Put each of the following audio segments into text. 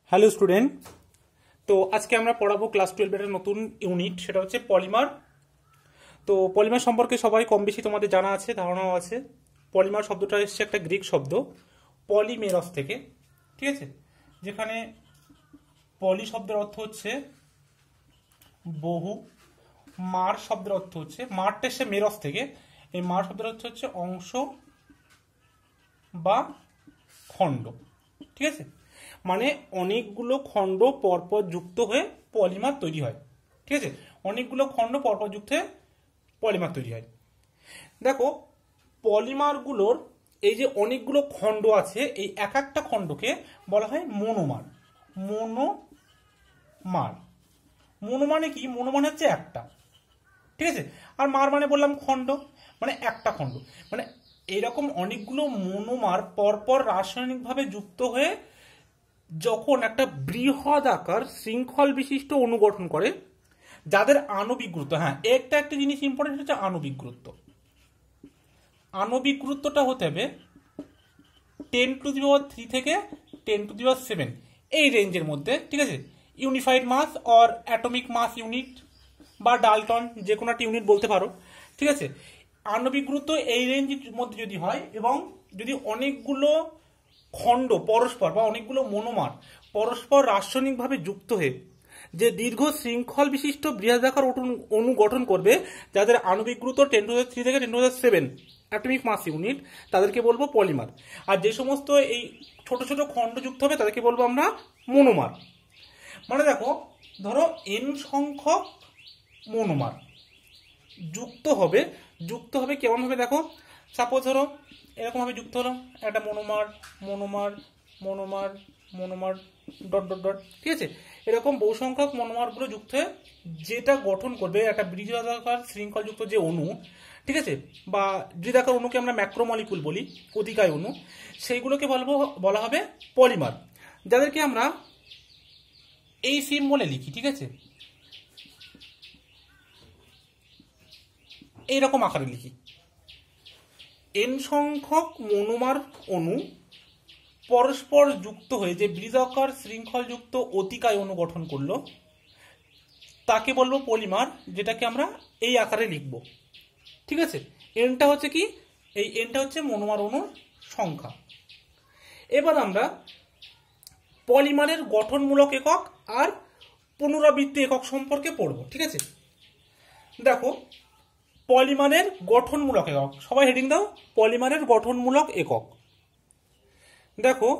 Hello student. তো আজকে আমরা পড়াবো ক্লাস 12 এর নতুন ইউনিট, সেটা হচ্ছে পলিমার। তো পলিমার সম্পর্কে সবাই কম বেশি তোমাদের জানা আছে, ধারণাও আছে। পলিমার শব্দটা এসছে একটা গ্রিক শব্দ পলিমেরস থেকে, ঠিক আছে, যেখানে পলি শব্দের অর্থ হচ্ছে বহু, মার শব্দের অর্থ হচ্ছে, মারটা এসছে মেরস থেকে, এই মার শব্দের অর্থ হচ্ছে অংশ বা খণ্ড, ঠিক আছে। মানে অনেকগুলো খণ্ড পরপর যুক্ত হয়ে পলিমার তৈরি হয়, ঠিক আছে। অনেকগুলো খণ্ড পরপর যুক্ত হয়ে পলিমার তৈরি হয়। দেখো, পলিমারগুলোর এই যে অনেকগুলো খণ্ড আছে, এই এক একটা খণ্ডকে বলা হয় মনোমার। মনোমার মনো মানে কি? মনো মানে হচ্ছে একটা, ঠিক আছে। আর মার মানে বললাম খণ্ড, মানে একটা খণ্ড। মানে এরকম অনেকগুলো মনোমার পরপর রাসায়নিকভাবে যুক্ত হয়ে যখন একটা বৃহৎ আকার শৃঙ্খল বিশিষ্ট অণু গঠন করে, যাদের আণবিক গুরুত্ব, হ্যাঁ একটা জিনিস ইম্পর্টেন্ট হচ্ছে আণবিক গুরুত্ব। আণবিক গুরুত্বটা হতে হবে 10⁻³ থেকে 10⁻⁷, এই রেঞ্জের মধ্যে, ঠিক আছে। Unified mass or atomic mass unit বা ডালটন, যে কোনো একটা ইউনিট বলতে পারো, ঠিক আছে। আণবিক গুরুত্ব এই রেঞ্জের মধ্যে যদি হয় এবং যদি অনেকগুলো খণ্ড পরস্পর বা অনেকগুলো মনোমার পরস্পর রাসায়নিকভাবে যুক্ত হয়ে যে দীর্ঘ শৃঙ্খল বিশিষ্ট বৃহদাকার অণু গঠন করবে, যাদের আণবিক গুরুত্ব 10⁻³ থেকে 10⁻⁷ অ্যাটমিক মাস ইউনিট, তাদেরকে বলবো পলিমার। আর যে সমস্ত এই ছোট ছোট খণ্ড যুক্ত হবে তাদেরকে বলবো আমরা মনোমার। মানে দেখো, ধরো n সংখ্যক মনোমার যুক্ত হবে কেমন ভাবে? দেখো, সাপোজ ধরো এরকম ভাবে যুক্ত হলো একটা monomer monomer monomer monomer dot dot dot, ঠিক আছে। এরকম বহু সংখ্যক মনোমারগুলো যুক্ত হয়ে যেটা গঠন করবে একটা বৃহদাকার শৃঙ্খলযুক্ত যে অণু, ঠিক আছে, বা বৃহদাকার অণুকে আমরা ম্যাক্রোমলিকুল বলি, অতিকায় অণু, সেইগুলোকে বলা হবে পলিমার, যাদেরকে আমরা এই সিম্বলে লিখি, ঠিক আছে, এইরকম আকারে লিখি। n সংখ্যক মনোমার অণু পরস্পর যুক্ত হয়ে যে বৃহদাকার শৃঙ্খলযুক্ত অতিকায় অণু গঠন করলো, তাকে বলবো পলিমার, যেটাকে আমরা এই আকারে লিখব, ঠিক আছে। এনটা হচ্ছে কি? এই এনটা হচ্ছে মনোমার অণুর সংখ্যা। এবার আমরা পলিমারের গঠনমূলক একক আর পুনরাবৃত্তি একক সম্পর্কে পড়ব, ঠিক আছে। দেখো, পলিমারের গঠনমূলক একক, সবাই হেডিং দাও, পলিমারের গঠনমূলক একক। দেখো,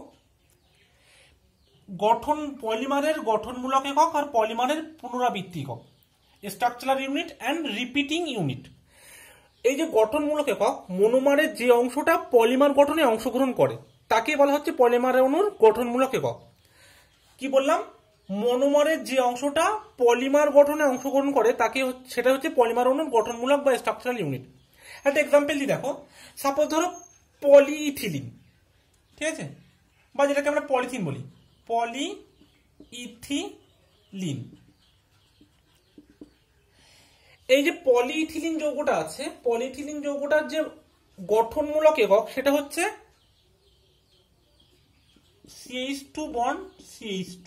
পলিমারের গঠনমূলক একক আর পলিমারের পুনরাবৃত্তি একক, structural unit and repeating unit. এই যে গঠনমূলক একক, মনোমারের যে অংশটা পলিমার গঠনে অংশগ্রহণ করে তাকে বলা হচ্ছে পলিমার অণুর গঠনমূলক একক। কি বললাম? মনোমারের যে অংশটা পলিমার গঠনে অংশগ্রহণ করে তাকে, সেটা হচ্ছে পলিমার অণুর গঠনমূলক বা স্ট্রাকচারাল ইউনিট। একটা এক্সাম্পল দিই, দেখো, সাপোজ ধরো পলিইথিলিন, ঠিক আছে, বা যেটাকে আমরা পলিথিন বলি, পলিইথিলিন। এই যে পলিইথিলিন যৌগটা আছে, পলিইথিলিন যৌগটার যে গঠনমূলক একক সেটা হচ্ছে CH2 বন্ড CH2।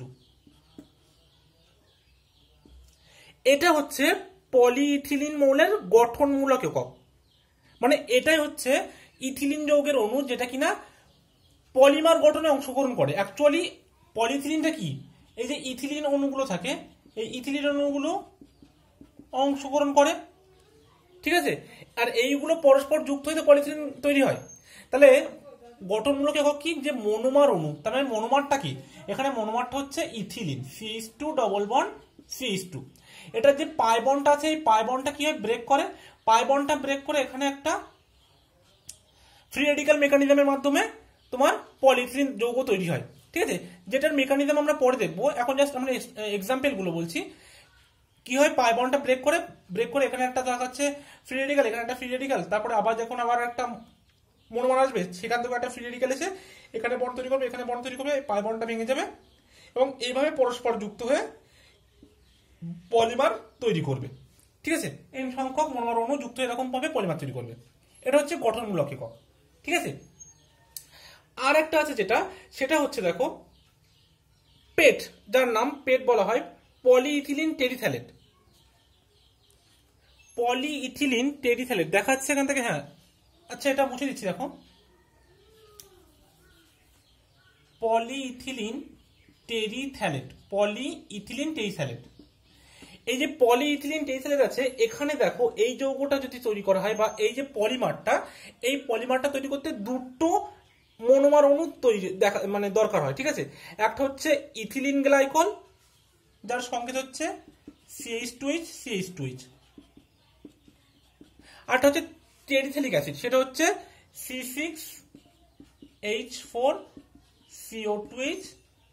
এটা হচ্ছে পলিইথিলিন মৌলের গঠনমূলক একক। মানে এটাই হচ্ছে ইথিলিন যৌগের অণু যেটা কিনা পলিমার গঠনে অংশগ্রহণ করে। অ্যাকচুয়ালি পলিইথিলিনটা কি? এই যে ইথিলিন অণুগুলো থাকে, এই ইথিলিন অণুগুলো অংশগ্রহণ করে, ঠিক আছে। আর এইগুলো পরস্পর যুক্ত হয়ে পলিইথিলিন তৈরি হয়। তাহলে গঠনমূলক একক কি? যে মনোমার অণু। তার মানে মনোমারটা কি? এখানে মনোমারটা হচ্ছে ethylene, CH2 double bond CH2। এটা যে পাই বন্ডটা আছে, এই পাই বন্ডটা কি হয়? ব্রেক করে। পাই বন্ডটা ব্রেক করে এখানে একটা ফ্রি রেডিক্যাল মেকানিজমের মাধ্যমে তোমার পলিইথিলিন যৌগ তৈরি হয়, ঠিক আছে। যেটার মেকানিজম আমরা পরে দেখবো, এখন জাস্ট আমরা এক্সাম্পল গুলো বলছি। কি হয়? পাই বন্ডটা ব্রেক করে এখানে একটা দেখাচ্ছে ফ্রি রেডিক্যাল, এখানে একটা ফ্রি রেডিক্যাল, তারপরে আবার যখন আবার একটা মনোমার আসবে সেখান থেকে একটা ফ্রি রেডিক্যাল এসে এখানে বন্ড তৈরি করবে, এখানে বন্ড তৈরি করবে, পাই বন্ডটা ভেঙে যাবে এবং এইভাবে পরস্পর যুক্ত হয়ে পলিমার তৈরি করবে, ঠিক আছে। n সংখ্যক মনোমার অণু যুক্ত এরকম ভাবে পলিমার তৈরি করবে। এটা হচ্ছে গঠনমূলক একক, ঠিক আছে। আর একটা আছে যেটা, সেটা হচ্ছে দেখো পেট, যার নাম পেট বলা হয়, পলিইথিলিন টেরিথ্যালেট। পলিইথিলিন টেরিথ্যালেট দেখাচ্ছে এখান থেকে, হ্যাঁ আচ্ছা এটা মুছে দিচ্ছি, দেখো পলিইথিলিন টেরিথ্যালেট, পলিইথিলিন টেরিথ্যালেট। এই যে পলিইথিলিন টেরিথ্যালেট আছে, এখানে দেখো এই যৌগটা যদি তৈরি করা হয় বা এই যে পলিমারটা, এই পলিমারটা তৈরি করতে দুটো মনোমার অণু তৈরি মানে দরকার হয়, ঠিক আছে। একটা হচ্ছে ইথিলিন গ্লাইকল, যার সংকেত হচ্ছে CH2H CH2H, আরটা হচ্ছে টেরিথ্যালিক অ্যাসিড, সেটা হচ্ছে C6H4 CO2H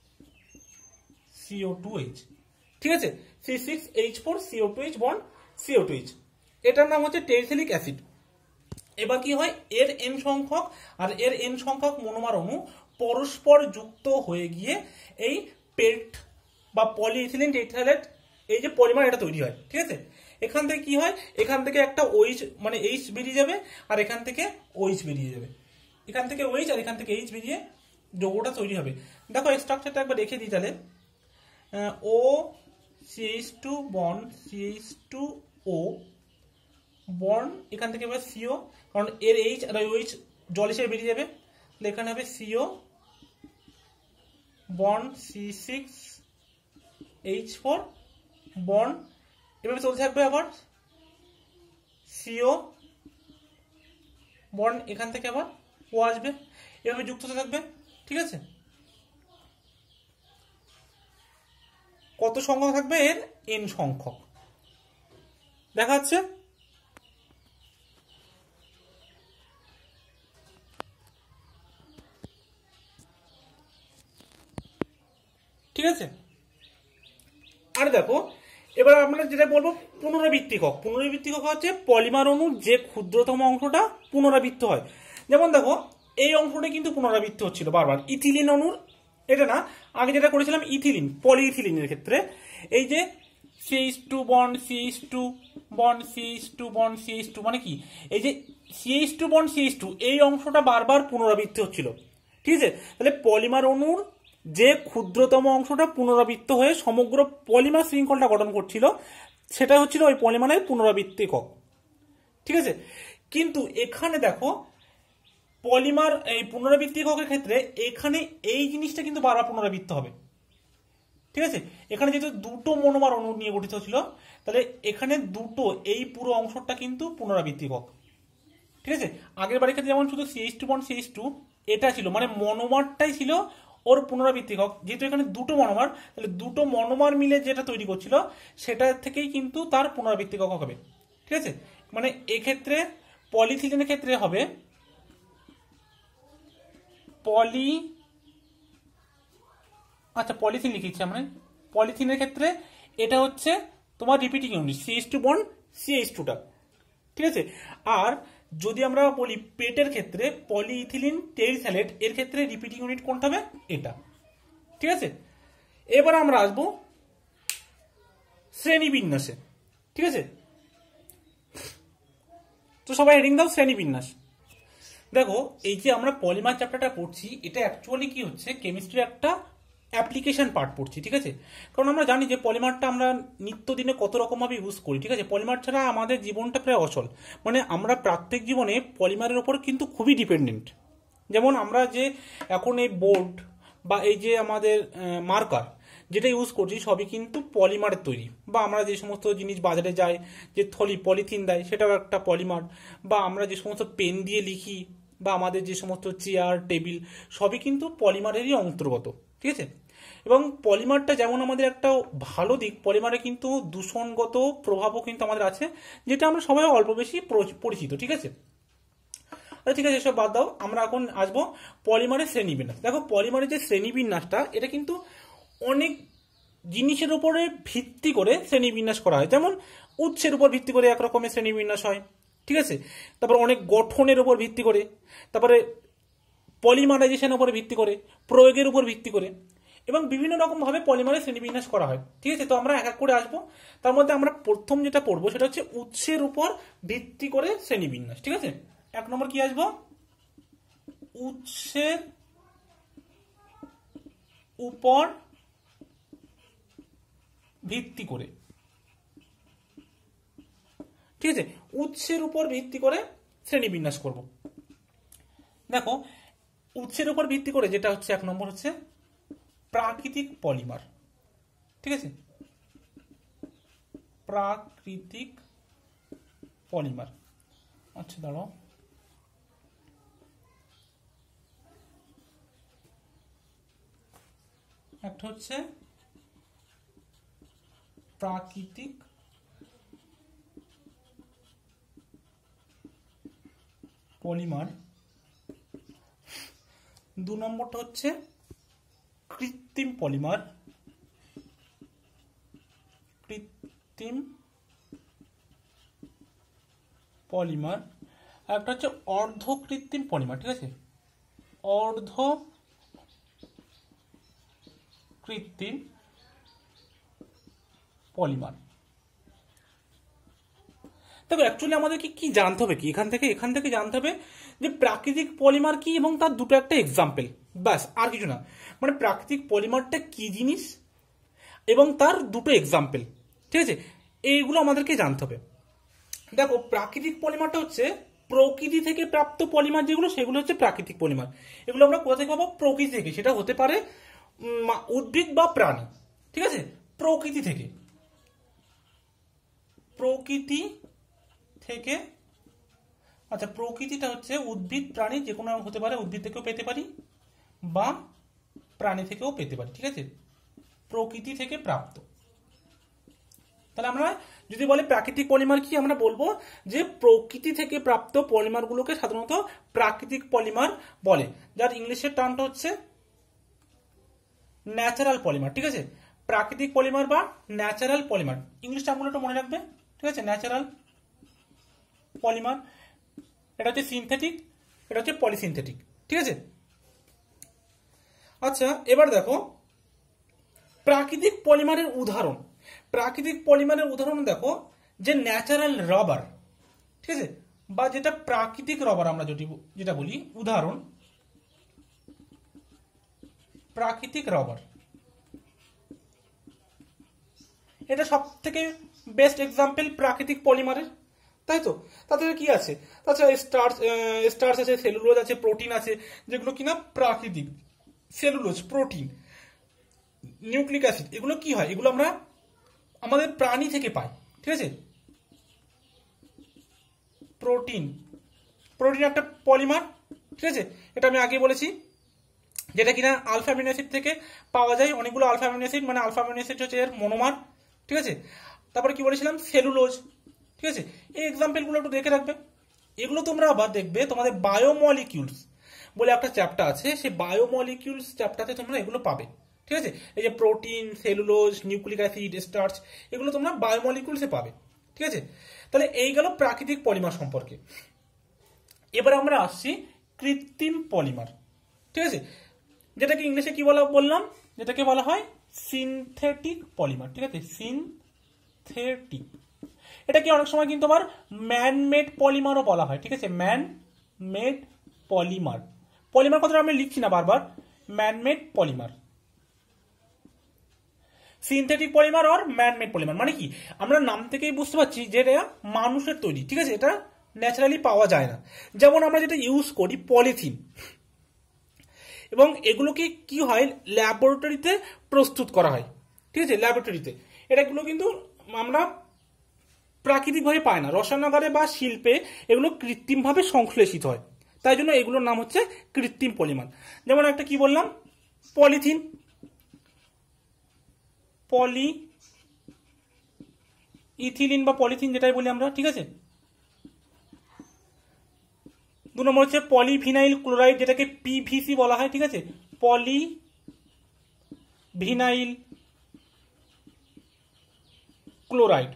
CO2H, ঠিক আছে, C6H4 CO2H বন্ড CO2H, এটার নাম হচ্ছে টেরিথ্যালিক অ্যাসিড। এবার কি হয়, এর n সংখ্যক আর এর n সংখ্যক মনোমার অণু পরস্পর যুক্ত হয়ে গিয়ে এই পেট বা পলিইথিলিন টেরিথ্যালেট, এই যে পলিমার এটা তৈরি হয়, ঠিক আছে। এখান থেকে কি হয়, এখান থেকে একটা OH মানে H বেরিয়ে যাবে, আর এখান থেকে OH বেরিয়ে যাবে, এখান থেকে OH আর এখান থেকে H বেরিয়ে যৌগটা তৈরি হবে। দেখো স্ট্রাকচারটা একবার রেখে দিই তাহলে, O CH2 bond CH2O bond, এখান থেকে এবার CO, কারণ এর H আর OH জল হিসেবে বেরিয়ে যাবে, এখানে হবে CO বন্ড C6H4 বন্ড, এভাবে চলতে থাকবে, আবার CO বন্ড, এখান থেকে আবার O আসবে, এভাবে যুক্ত হতে থাকবে, ঠিক আছে। কত সংখ্যক থাকবে, এর n সংখ্যক, দেখা যাচ্ছে। ঠিক আছে, আর দেখো এবার আমরা যেটা বলবো পুনরাবৃত্তিকক। পুনরাবৃত্তিকক হচ্ছে পলিমার অণুর যে ক্ষুদ্রতম অংশটা পুনরাবৃত্ত হয়। যেমন দেখো এই অংশটা কিন্তু পুনরাবৃত্ত হচ্ছিল বারবার, ইথিলিন অণুর, এটা না, আগে যেটা করেছিলাম ইথিলিন, পলিইথিলিনের ক্ষেত্রে এই যে CH2 bond CH2 bond CH2 bond CH2, মানে কি, এই যে CH2 বন্ড CH2 এই অংশটা বারবার পুনরাবৃত্তি হচ্ছিল, ঠিক আছে। তাহলে পলিমার অণুর যে ক্ষুদ্রতম অংশটা পুনরাবৃত্ত হয়ে সমগ্র পলিমার শৃঙ্খলটা গঠন করছিল, সেটা হচ্ছিল ওই পলিমারের পুনরাবৃত্তি একক, ঠিক আছে। কিন্তু এখানে দেখো পলিমার এই পুনরাবৃত্তি এককের ক্ষেত্রে এখানে এই জিনিসটা কিন্তু বারবার পুনরাবৃত্ত হবে, ঠিক আছে। এখানে যেহেতু দুটো মনোমার অণু নিয়ে গঠিত ছিল, তাহলে এখানে দুটো এই পুরো অংশটা কিন্তু পুনরাবৃত্তি একক, ঠিক আছে। আগের বারের ক্ষেত্রে যেমন শুধু CH2 বন্ড CH2 এটা ছিল, মানে মনোমারটাই ছিল ওর পুনরাবৃত্তি একক, যেহেতু এখানে দুটো মনোমার, তাহলে দুটো মনোমার মিলে যেটা তৈরি করছিল সেটা থেকেই কিন্তু তার পুনরাবৃত্তি একক হবে, ঠিক আছে। মানে এক্ষেত্রে পলিইথিলিনের ক্ষেত্রে হবে পলিথিন লিখেছি আমরা, পলিথিনের ক্ষেত্রে এটা হচ্ছে তোমার রিপিটিং ইউনিট CH2 বন্ড CH2টা, ঠিক আছে। আর যদি আমরা বলি পেটের ক্ষেত্রে পলিইথিলিন টেরিথ্যালেট, এর ক্ষেত্রে রিপিটিং ইউনিট কোনটা হবে, এটা, ঠিক আছে। এবার আমরা আসবো শ্রেণীবিন্যাসে, ঠিক আছে। তো সবাই হেডিং দাও শ্রেণীবিন্যাস। দেখো এই যে আমরা পলিমার চ্যাপ্টারটা পড়ছি, এটা অ্যাকচুয়ালি কি হচ্ছে, কেমিস্ট্রির একটা অ্যাপ্লিকেশন পার্ট পড়ছি, ঠিক আছে। কারণ আমরা জানি যে পলিমারটা আমরা নিত্যদিনে কত রকমভাবে ইউজ করি, ঠিক আছে। পলিমার ছাড়া আমাদের জীবনটা প্রায় অচল, মানে আমরা প্রত্যেক জীবনে পলিমারের ওপর কিন্তু খুবই ডিপেন্ডেন্ট। যেমন আমরা যে এখন এই বোর্ড বা এই যে আমাদের মার্কার যেটা ইউজ করছি সবই কিন্তু পলিমারের তৈরি, বা আমরা যে সমস্ত জিনিস বাজারে যাই, যে পলিথিন দেয় সেটাও একটা পলিমার, বা আমরা যে সমস্ত পেন দিয়ে লিখি, বা আমাদের যে সমস্ত চেয়ার টেবিল সবই কিন্তু পলিমারেরই অন্তর্গত, ঠিক আছে। এবং পলিমারটা যেমন আমাদের একটা ভালো দিক, পলিমারে কিন্তু দূষণগত প্রভাবও কিন্তু আমাদের আছে, যেটা আমরা সবাই অল্প বেশি পরিচিত, ঠিক আছে। ঠিক আছে, এসব বাদ দাও, আমরা এখন আসবো পলিমারের শ্রেণীবিন্যাস। দেখো পলিমারের যে শ্রেণীবিন্যাসটা, এটা কিন্তু অনেক জিনিসের উপরে ভিত্তি করে শ্রেণীবিন্যাস করা হয়। যেমন উৎসের উপর ভিত্তি করে এক রকমের শ্রেণীবিন্যাস হয়, ঠিক আছে। তারপর অনেক গঠনের উপর ভিত্তি করে, তারপরে পলিমারাইজেশনের উপর ভিত্তি করে, প্রয়োগের উপর ভিত্তি করে, এবং বিভিন্ন রকম ভাবে পলিমারের শ্রেণীবিন্যাস করা হয়, ঠিক আছে। তো আমরা এক এক করে আসবো। তার মধ্যে আমরা প্রথম যেটা পড়বো সেটা হচ্ছে উৎসের উপর ভিত্তি করে শ্রেণীবিন্যাস, ঠিক আছে। এক নম্বর কি আসবো, উৎসের উপর ভিত্তি করে, ঠিক আছে, উৎসের উপর ভিত্তি করে শ্রেণীবিন্যাস করব। দেখো উৎসের উপর ভিত্তি করে যেটা হচ্ছে 1 নম্বর হচ্ছে প্রাকৃতিক পলিমার, ঠিক আছে, প্রাকৃতিক পলিমার। আচ্ছা দাঁড়াও, একটা হচ্ছে প্রাকৃতিক পলিমার, 2 নম্বরটা হচ্ছে কৃত্রিম পলিমার, কৃত্রিম পলিমার, আর একটা হচ্ছে অর্ধ কৃত্রিম পলিমার, ঠিক আছে, অর্ধ কৃত্রিম পলিমার। তবে অ্যাকচুয়ালি আমাদেরকে কি জানতে হবে, কি এখান থেকে জানতে হবে যে প্রাকৃতিক পলিমার কি এবং তার দুটো একটা এক্সাম্পল, ব্যাস, আর কিছু না। মানে প্রাকৃতিক পলিমারটা কি জিনিস এবং তার দুটো এক্সাম্পল, ঠিক আছে, এইগুলো আমাদেরকে জানতে হবে। দেখো প্রাকৃতিক পলিমারটা হচ্ছে প্রকৃতি থেকে প্রাপ্ত পলিমার, যেগুলো সেগুলো হচ্ছে প্রাকৃতিক পলিমার। এগুলো আমরা কোথা থেকে পাবো? প্রকৃতি থেকে। সেটা হতে পারে উদ্ভিদ বা প্রাণী, ঠিক আছে, প্রকৃতি থেকে, প্রকৃতি থেকে। আচ্ছা প্রকৃতিটা হচ্ছে উদ্ভিদ প্রাণী যে কোনো হতে পারে, উদ্ভিদ থেকেও পেতে পারি বা প্রাণী থেকেও পেতে পারি, ঠিক আছে, প্রকৃতি থেকে প্রাপ্ত। তাহলে আমরা যদি বলে প্রাকৃতিক পলিমার কি, আমরা বলবো যে প্রকৃতি থেকে প্রাপ্ত পলিমারগুলোকে সাধারণত প্রাকৃতিক পলিমার বলে, যার ইংলিশের টার্মটা হচ্ছে ন্যাচারাল পলিমার, ঠিক আছে, প্রাকৃতিক পলিমার বা ন্যাচারাল পলিমার, ইংলিশ টার্মগুলো একটু মনে রাখবে, ঠিক আছে, ন্যাচারাল পলিমার, এটা হচ্ছে সিনথেটিক, এটা হচ্ছে পলিসিনথেটিক, ঠিক আছে। আচ্ছা এবার দেখো প্রাকৃতিক পলিমারের উদাহরণ, প্রাকৃতিক পলিমারের উদাহরণ দেখো যে ন্যাচারাল রবার, ঠিক আছে, বা যেটা প্রাকৃতিক রবার আমরা যেটা বলি, উদাহরণ প্রাকৃতিক রবার, এটা সব থেকে বেস্ট এক্সাম্পল প্রাকৃতিক পলিমারের, তাই তো। তাদের কি আছে? তাছাড়া স্টার্চ আছে, সেলুলোজ আছে, প্রোটিন আছে, যেগুলো কিনা প্রাকৃতিক, সেলুলোজ, প্রোটিন, নিউক্লিক অ্যাসিড, এগুলো কি হয়? এগুলো আমরা আমাদের প্রাণী থেকে পাই, ঠিক আছে। প্রোটিন, প্রোটিন একটা পলিমার, ঠিক আছে, এটা আমি আগে বলেছি, যেটা কিনা আলফা অ্যামিনো অ্যাসিড থেকে পাওয়া যায়, অনেকগুলো আলফা অ্যামিনো অ্যাসিড, মানে আলফা অ্যামিনো অ্যাসিড হচ্ছে এর মনোমার, ঠিক আছে। তারপরে কি বলেছিলাম? সেলুলোজ, ঠিক আছে। এই এক্সাম্পলগুলো একটু দেখে রাখবে। এগুলো তোমরা আবার দেখবে তোমাদের বায়োমলিকিউলস বলে একটা চ্যাপ্টার আছে, সেই বায়োমলিকিউলস চ্যাপ্টারে তোমরা এগুলো পাবে, ঠিক আছে। এই যে protein, cellulose, nucleic acid, starch, এগুলো তোমরা বায়োমলিকিউলসে পাবে, ঠিক আছে। তাহলে এই গেল প্রাকৃতিক পলিমার সম্পর্কে। এবার আমরা আসছি কৃত্রিম পলিমার, ঠিক আছে, যেটাকে ইংলিশে কি বললাম, যেটাকে বলা হয় সিনথেটিক পলিমার, ঠিক আছে, সিনথেটিক। এটা কি অনেক সময় কিন্তু আবার ম্যান মেড পলিমারও বলা হয়, ঠিক আছে, ম্যান মেড পলিমার, পলিমার কথাটা আমি লিখছি না বারবার, man made polymer, synthetic polymer আর ম্যান মেড পলিমার। মানে কি, আমরা নাম থেকেই বুঝতে পারছি যে এটা মানুষের তৈরি, ঠিক আছে, এটা ন্যাচারালি পাওয়া যায় না। যেমন আমরা যেটা ইউজ করি পলিথিন, এবং এগুলোকে কি হয় ল্যাবরেটরিতে প্রস্তুত করা হয়, ঠিক আছে, ল্যাবরেটরিতে। এটাগুলো কিন্তু আমরা প্রাকৃতিকভাবে পায় না, রসায়নাগারে বা শিল্পে এগুলো কৃত্রিমভাবে সংশ্লেষিত হয়, তাই জন্য এগুলোর নাম হচ্ছে কৃত্রিম পলিমার। যেমন একটা কি বললাম, পলিথিন, ইথিলিন বা পলিথিন যেটাই বলি আমরা, ঠিক আছে। 2 নম্বর হচ্ছে পলিভিনাইল ক্লোরাইড, যেটাকে পিভিসি বলা হয়, ঠিক আছে, পলিভিনাইল ক্লোরাইড,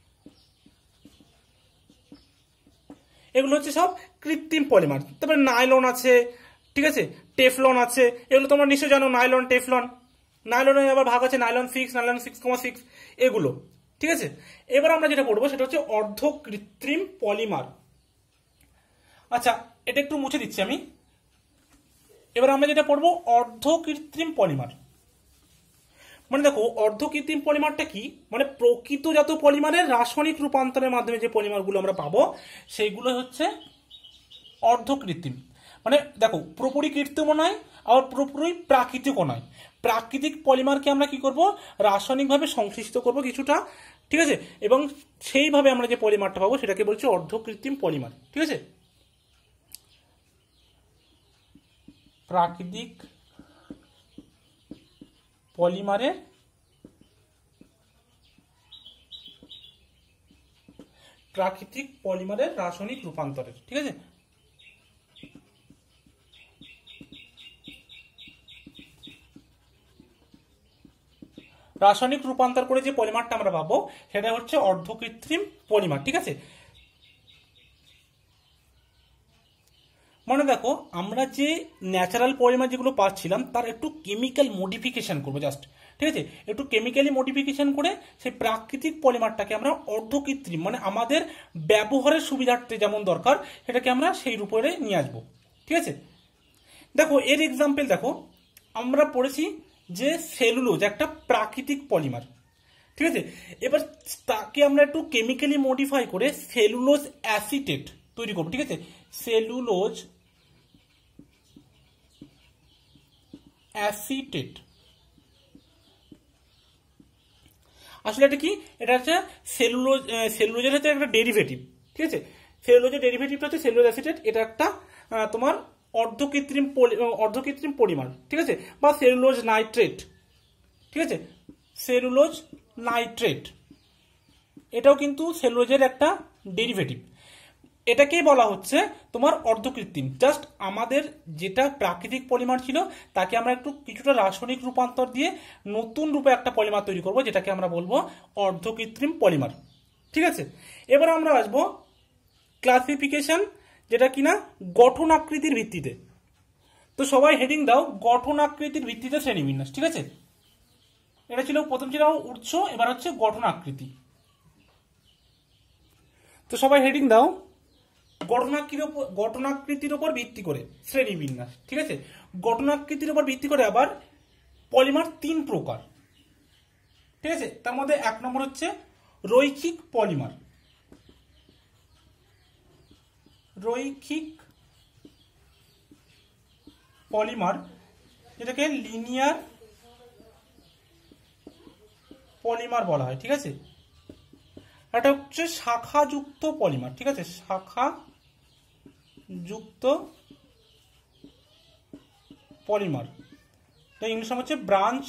এগুলো হচ্ছে সব কৃত্রিম পলিমার। তারপরে নাইলন আছে, ঠিক আছে, টেফলন আছে, এগুলো তোমরা নিশ্চয়ই জানো, নাইলন, টেফলন। নাইলনের আবার ভাগ আছে নাইলন 6, নাইলন 6,6, এগুলো, ঠিক আছে। এবার আমরা যেটা পড়বো সেটা হচ্ছে অর্ধ কৃত্রিম পলিমার। আচ্ছা এটা একটু মুছে দিচ্ছি আমি। এবার আমরা যেটা পড়বো অর্ধ কৃত্রিম পলিমার। মানে দেখো অর্ধকৃত্রিম পলিমারটা কি, মানে প্রকৃতজাত পলিমারের রাসায়নিক রূপান্তরের মাধ্যমে যে পলিমারগুলো আমরা পাবো সেইগুলো হচ্ছে অর্ধকৃত্রিম। মানে দেখো পুরোপুরি কৃত্রিমও নয় আবার পুরোপুরি প্রাকৃতিকও নয়। প্রাকৃতিক পলিমারকে আমরা কি করব, রাসায়নিকভাবে সংশ্লিষ্ট করব কিছুটা, ঠিক আছে, এবং সেইভাবে আমরা যে পলিমারটা পাবো সেটাকে বলছি অর্ধকৃত্রিম পলিমার। ঠিক আছে, প্রাকৃতিক পলিমারের রাসায়নিক রূপান্তরের, ঠিক আছে। রাসায়নিক রূপান্তর করে যে পলিমারটা আমরা পাবো সেটা হচ্ছে অর্ধকৃত্রিম পলিমার। ঠিক আছে, মানে দেখো আমরা যে ন্যাচারাল পলিমার যেগুলো পাচ্ছিলাম তার একটু কেমিক্যাল মডিফিকেশন করবো জাস্ট, ঠিক আছে, একটু কেমিক্যালি মডিফিকেশন করে সেই প্রাকৃতিক পলিমারটাকে আমরা অর্ধকৃত্রিম মানে আমাদের ব্যবহারের সুবিধার্থে যেমন দরকার সেটাকে আমরা সেই রূপে নিয়ে আসবো। ঠিক আছে, দেখো এর এক্সাম্পল দেখো, আমরা পড়েছি যে সেলুলোজ একটা প্রাকৃতিক পলিমার। ঠিক আছে, এবার তাকে আমরা একটু কেমিক্যালি মডিফাই করে সেলুলোজ অ্যাসিটেট তৈরি করবো। ঠিক আছে, সেলুলোজ অ্যাসিটেট আসলে এটা কি, এটা হচ্ছে সেলুলোজের হচ্ছে একটা ডেরিভেটিভ। ঠিক আছে, সেলুলোজের ডেরিভেটিভটা হচ্ছে সেলুলোজ অ্যাসিটেট, এটা একটা তোমার অর্ধকৃত্রিম পলিমার। ঠিক আছে, বা সেলুলোজ নাইট্রেট। ঠিক আছে, সেলুলোজ নাইট্রেট এটাও কিন্তু সেলুলোজের একটা ডেরিভেটিভ। এটাকেই বলা হচ্ছে তোমার অর্ধকৃত্রিম। জাস্ট আমাদের যেটা প্রাকৃতিক পলিমার ছিল তাকে আমরা একটু কিছুটা রাসায়নিক রূপান্তর দিয়ে নতুন রূপে একটা পলিমার তৈরি করব, যেটাকে আমরা বলবো অর্ধকৃত্রিম পলিমার। ঠিক আছে, এবার আমরা আসবো ক্লাসিফিকেশন, যেটা কিনা গঠন আকৃতির ভিত্তিতে। তো সবাই হেডিং দাও গঠন আকৃতির ভিত্তিতে শ্রেণীবিন্যাস। ঠিক আছে, এটা ছিল প্রথম ছিল উৎস, এবার হচ্ছে গঠন আকৃতি। তো সবাই হেডিং দাও গঠনাকৃতির উপর ভিত্তি করে শ্রেণীবিন্যাস। ঠিক আছে, গঠনাকৃতির উপর ভিত্তি করে আবার পলিমার 3 প্রকার। ঠিক আছে, তার মধ্যে 1 নম্বর হচ্ছে রৈখিক পলিমার। রৈখিক পলিমার যেটাকে লিনিয়ার পলিমার বলা হয়। ঠিক আছে, এটা হচ্ছে শাখাযুক্ত পলিমার। ঠিক আছে, শাখাযুক্ত পলিমার, ইংলিশ নাম হচ্ছে ব্রাঞ্চ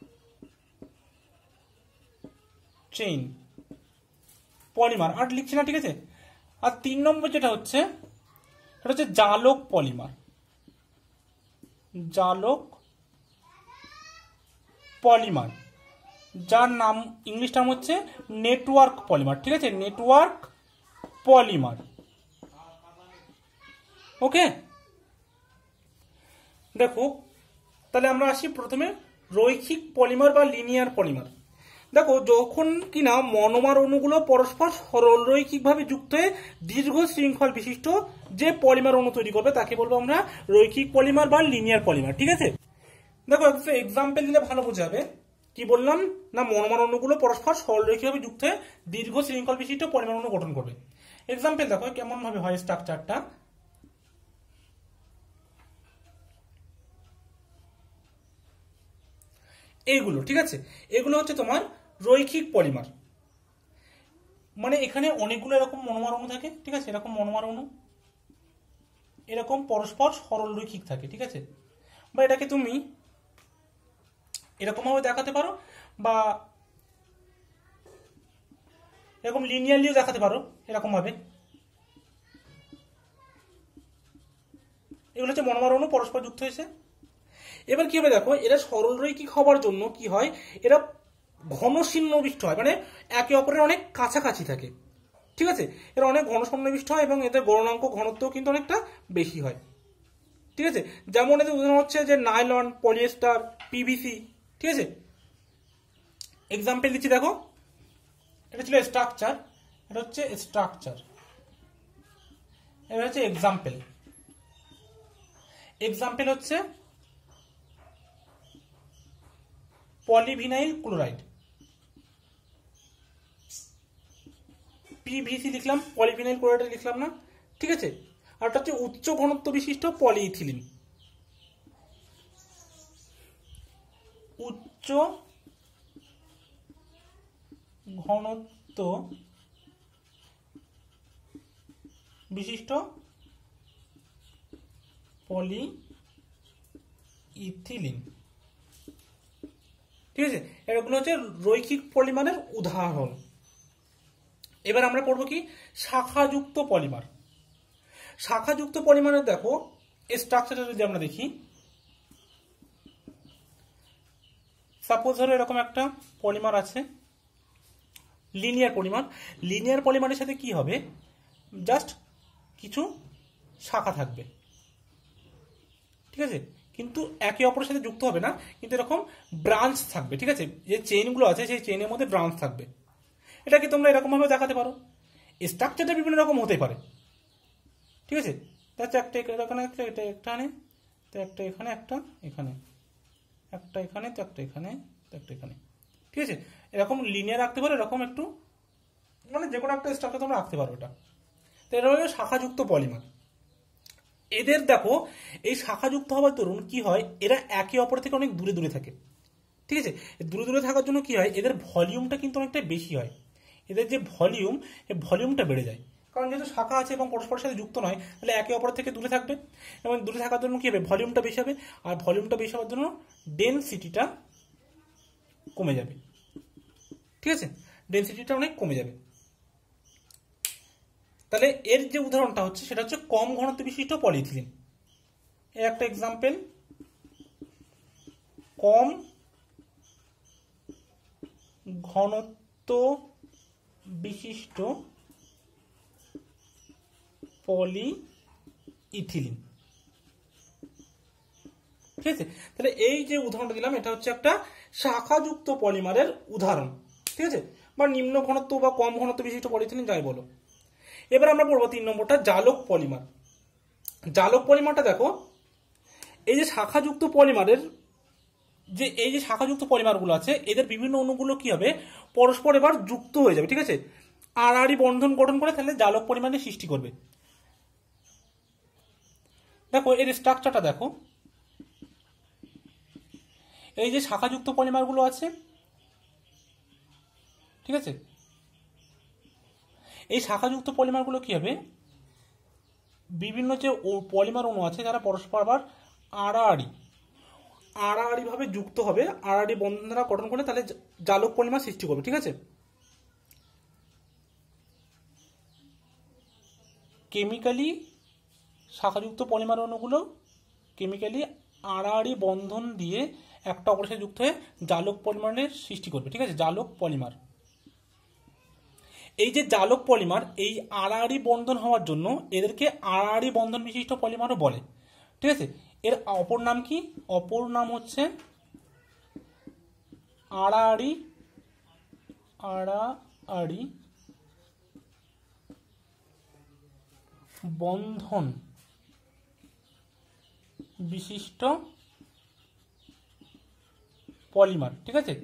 চেইন পলিমার, আর লিখছি না। ঠিক আছে, আর 3 নম্বর যেটা হচ্ছে এটা হচ্ছে জালক পলিমার। জালক পলিমার যার নাম ইংলিশ নাম হচ্ছে নেটওয়ার্ক পলিমার। ঠিক আছে, নেটওয়ার্ক পলিমার। ওকে, দেখো তাহলে আমরা আসি প্রথমে রৈখিক পলিমার বা লিনিয়ার পলিমার। দেখো যখন কিনা মনোমার অণুগুলো পরস্পর সরলরৈখিকভাবে যুক্ত হয়ে দীর্ঘ শৃঙ্খল বিশিষ্ট যে পলিমার অণু তৈরি করবে তাকে বলবো আমরা রৈখিক পলিমার বা লিনিয়ার পলিমার। ঠিক আছে, দেখো একটা এক্সাম্পল দিলে ভালো বোঝাবে। কি বললাম না, মনোমার অণুগুলো পরস্পর সরলরৈখিকভাবে যুক্ত হয়ে দীর্ঘ শৃঙ্খল বিশিষ্ট পলিমার অণু গঠন করবে। এক্সাম্পল দেখো কেমন ভাবে হয় স্ট্রাকচারটা। এইগুলো, ঠিক আছে, এগুলো হচ্ছে তোমার রৈখিক পলিমার। মানে এখানে অনেকগুলো এরকম মনোমার অণু থাকে। ঠিক আছে, এরকম মনোমার অণু এরকম পরস্পর সরলরৈখিক থাকে। ঠিক আছে, বা এটাকে তুমি এরকম ভাবে দেখাতে পারো বা এরকম লিনিয়ারলিও দেখাতে পারো এরকম ভাবে। এগুলো হচ্ছে মনোমার অণু পরস্পর যুক্ত হয়েছে। এবার কি হবে দেখো, এরা সরলরৈখিক হওয়ার জন্য কি হয়, এরা ঘনসন্নিবিষ্ট হয়, মানে একে অপরের অনেক কাছাকাছি থাকে। ঠিক আছে, এরা অনেক ঘনসন্নিবিষ্ট হয় এবং এদের গলনাঙ্ক ঘনত্বও কিন্তু অনেকটা বেশি হয়। ঠিক আছে, যেমন এদের উদাহরণ হচ্ছে যে নাইলন, পলিয়েস্টার, পিভিসি। ঠিক আছে, এক্সাম্পল দিচ্ছি দেখো, এটা ছিল স্ট্রাকচার, এটা হচ্ছে স্ট্রাকচার, এটা হচ্ছে এক্সাম্পল। এক্সাম্পল হচ্ছে পলিভিনাইল ক্লোরাইড, পিভিসি লিখলাম, পলিভিনাইল ক্লোরাইড লিখলাম না, ঠিক আছে। আর এটা হচ্ছে উচ্চ ঘনত্ব বিশিষ্ট পলিইথিলিন, উচ্চ ঘনত্ব বিশিষ্ট পলিইথিলিন, ঠিক আছে। এগুলো হচ্ছে রৈখিক পলিমারের উদাহরণ। এবার আমরা পড়বো কি শাখাযুক্ত পলিমার। শাখাযুক্ত পলিমারের দেখো স্ট্রাকচারটা যদি আমরা দেখি, সাপোজ ধরো এরকম একটা পলিমার আছে, লিনিয়ার পলিমার। লিনিয়ার পলিমারের সাথে কি হবে, জাস্ট কিছু শাখা থাকবে, ঠিক আছে, কিন্তু একে অপরের সাথে যুক্ত হবে না, কিন্তু এরকম ব্রাঞ্চ থাকবে, ঠিক আছে। যে চেইনগুলো আছে সেই চেইনের মধ্যে ব্রাঞ্চ থাকবে। এটাকে তোমরা এরকম ভাবে দেখাতে পারো। স্ট্রাকচারটা বিভিন্ন রকম হতে পারে, ঠিক আছে। একটা এখানে একটা এখানে, তো একটা এখানে, একটা এখানে, একটা এখানে, তো একটা এখানে, তো একটা এখানে, ঠিক আছে। এরকম লিনিয়ার রাখতে পারো, এরকম একটু মানে যে কোনো একটা স্ট্রাকচার তোমরা রাখতে পারো এটা। তো এটা হলো শাখাযুক্ত পলিমার। এদের দেখো এই শাখাযুক্ত হওয়ার দরুন কি হয়, এরা একে অপর থেকে অনেক দূরে দূরে থাকে, ঠিক আছে। দূরে দূরে থাকার জন্য কি হয়, এদের ভলিউমটা কিন্তু অনেকটা বেশি হয়। এদের যে ভলিউম, এই ভলিউমটা বেড়ে যায়, কারণ যেহেতু শাখা আছে এবং পরস্পরের সাথে যুক্ত নয়, তাহলে একে অপর থেকে দূরে থাকবে, এবং দূরে থাকার জন্য কি হবে, ভলিউমটা বেশি হবে। আর ভলিউমটা বেশি হওয়ার জন্য ডেনসিটিটা কমে যাবে, ঠিক আছে, ডেনসিটিটা অনেক কমে যাবে। তাহলে এর যে উদাহরণটা হচ্ছে সেটা হচ্ছে কম ঘনত্ব বিশিষ্ট পলিইথিলিন। এর একটা এক্সাম্পল, কম ঘনত্ব বিশিষ্ট পলিইথিলিন, ঠিক আছে। তাহলে এই যে উদাহরণটা দিলাম এটা হচ্ছে একটা শাখাযুক্ত পলিমারের উদাহরণ, ঠিক আছে, বা নিম্ন ঘনত্ব বা কম ঘনত্ব বিশিষ্ট পলিইথিলিন যাই বলো। এবার আমরা পড়বো 3 নম্বরটা জালক পলিমার। জালক পলিমারটা দেখো, এই যে শাখাযুক্ত পলিমারের যে এই যে শাখাযুক্ত পলিমারগুলো আছে, এদের বিভিন্ন অণুগুলো কি হবে, পরস্পর এবার যুক্ত হয়ে যাবে, ঠিক আছে, আড়াআড়ি বন্ধন গঠন করে, তাহলে জালক পলিমারের সৃষ্টি করবে। দেখো এর স্ট্রাকচারটা দেখো, এই যে শাখাযুক্ত পলিমারগুলো আছে, ঠিক আছে, এই শাখাযুক্ত পলিমারগুলো কি হবে, বিভিন্ন যে পলিমার অণু আছে যারা পরস্পর আবার আড়াআড়ি ভাবে যুক্ত হবে, আড়াআড়ি বন্ধন দ্বারা গঠন করে, তাহলে জালক পলিমার সৃষ্টি করবে, ঠিক আছে। কেমিক্যালি শাখাযুক্ত পলিমার অণুগুলো কেমিক্যালি আড়াআড়ি বন্ধন দিয়ে একটা অপরের সাথে যুক্ত হয়ে জালক পলিমারের সৃষ্টি করবে, ঠিক আছে, জালক পলিমার। এই যে জালক পলিমার, এই আড়াআড়ি বন্ধন হওয়ার জন্য এদেরকে আড়াআড়ি বন্ধন বিশিষ্ট পলিমারও বলে, ঠিক আছে। এর অপর নাম কি, অপর নাম হচ্ছে আড়াআড়ি বন্ধন বিশিষ্ট পলিমার, ঠিক আছে।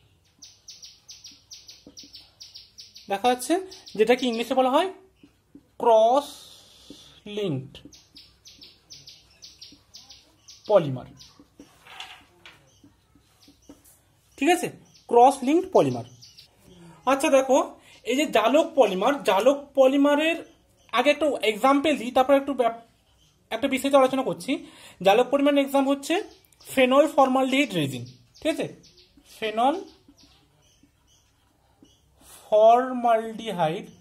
দেখা যাচ্ছে যেটাকে ইংলিশে বলা হয় ক্রস লিঙ্কড পলিমার, ঠিক আছে, ক্রস লিঙ্কড পলিমার। আচ্ছা দেখো এই যে জালক পলিমার, জালক পলিমারের আগে একটু এক্সাম্পল দিই, তারপর একটা বিস্তারিত আলোচনা করছি। জালক পলিমারের এক্সাম হচ্ছে ফেনল ফর্মালডিহাইড রেজিন, ঠিক আছে, ফেনল ফর্মালডিহাইড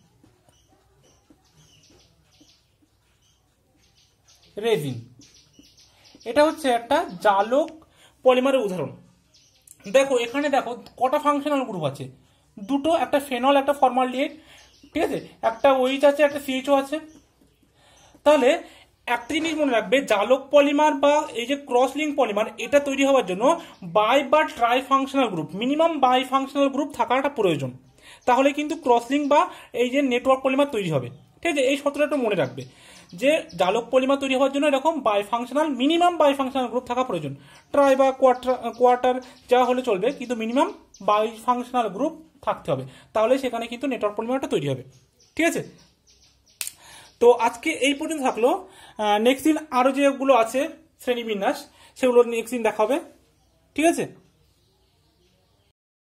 রেজিন, এটা হচ্ছে একটা জালক পলিমারের উদাহরণ। দেখো এখানে দেখো কটা ফাংশনাল গ্রুপ আছে, দুটো, একটা ফেনল একটা ফর্মালডিহাইড, ঠিক আছে, একটা OH আছে একটা CHO আছে। তাহলে একটা জিনিস মনে রাখবে, জালক পলিমার বা এই যে ক্রস লিঙ্ক পলিমার, এটা তৈরি হওয়ার জন্য বাই বা tri functional group, minimum bi functional group থাকাটা প্রয়োজন, তাহলে কিন্তু ক্রস লিঙ্ক বা এই যে নেটওয়ার্ক পলিমার তৈরি হবে, ঠিক আছে। এই সূত্রটা একটু মনে রাখবে। যে জালক পলিমার তৈরি হওয়ার জন্য এরকম বাইফাংশনাল মিনিমাম বাইফাংশনাল গ্রুপ থাকা প্রয়োজন। ট্রাই বা কোয়ার্টার যা হলে চলবে, কিন্তু মিনিমাম বাইফাংশনাল গ্রুপ থাকতে হবে, তাহলে সেখানে কিন্তু নেটওয়ার্ক পলিমারটা তৈরি হবে। ঠিক আছে, তো আজকে এই পর্যন্ত থাকলো। নেক্সট দিন আরো যেগুলো আছে শ্রেণীবিন্যাস সেগুলো নেক্সট দিন দেখা হবে। ঠিক আছে।